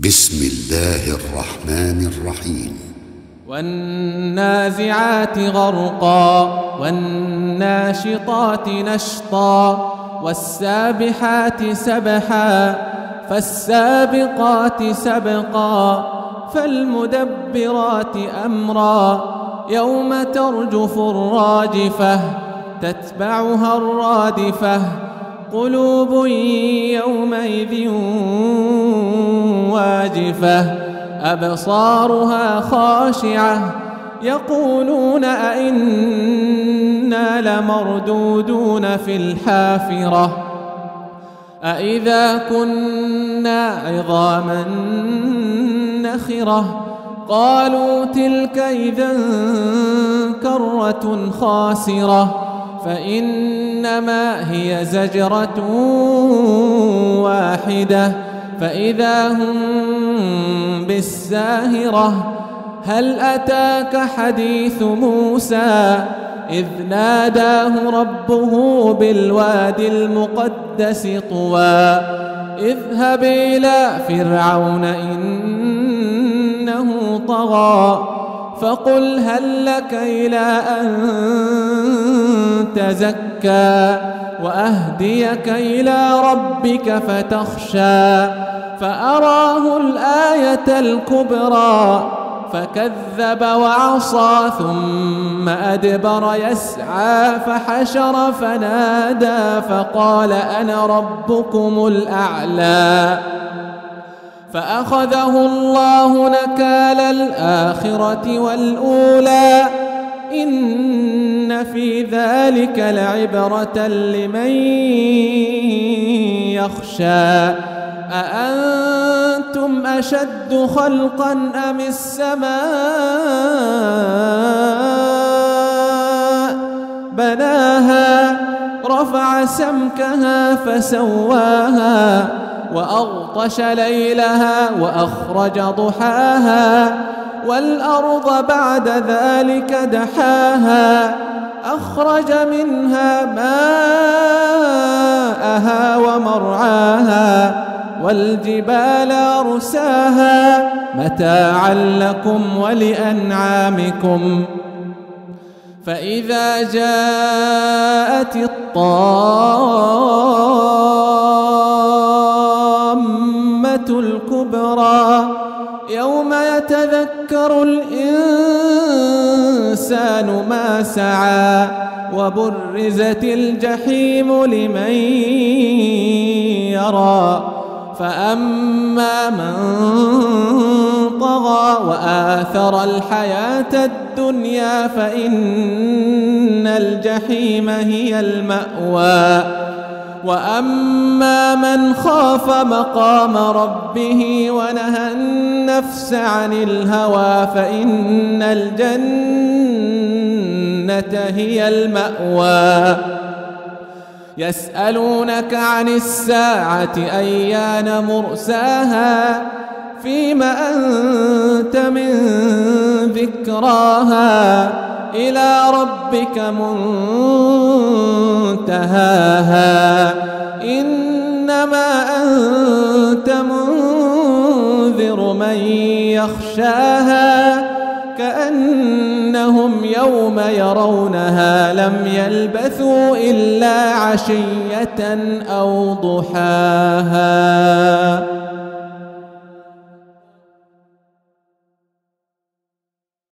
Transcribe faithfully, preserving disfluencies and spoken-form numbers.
بسم الله الرحمن الرحيم. والنازعات غرقا والناشطات نشطا والسابحات سبحا فالسابقات سبقا فالمدبرات أمرا يوم ترجف الراجفة تتبعها الرادفة قلوب يومئذ واجفة أبصارها خاشعة يقولون أئنا لمردودون في الحافرة أئذا كنا عظاما نخرة قالوا تلك إذا كرة خاسرة فإنما هي زجرة واحدة فإذا هم بالساهرة هل أتاك حديث موسى إذ ناداه ربه بالوادي المقدس طوى اذهب إلى فرعون إنه طغى فقل هل لك إلى أن تزكى وأهديك إلى ربك فتخشى فأراه الآية الكبرى فكذب وعصى ثم أدبر يسعى فحشر فنادى فقال أنا ربكم الأعلى فأخذه الله نكال الآخرة والأولى إن في ذلك لعبرة لمن يخشى أأنتم أشد خلقا أم السماء بناها رفع سمكها فسواها وأغطش ليلها وأخرج ضحاها والأرض بعد ذلك دحاها أخرج منها ماءها ومرعاها والجبال أرساها متاعا لكم ولأنعامكم فإذا جاءت الطامة الكبرى يوم يتذكر الإنسان ما سعى وبرزت الجحيم لمن يرى فأما من طغى وآثر الحياة الدنيا فإن الجحيم هي المأوى وأما من خاف مقام ربه ونهى النفس عن الهوى فإن الجنة هي المأوى يسألونك عن الساعة أيان مرساها فيم أنت من ذكراها إلى ربك منتهاها إنما أنت منذر من يخشاها كأنهم يوم يرونها لم يلبثوا إلا عشية أو ضحاها.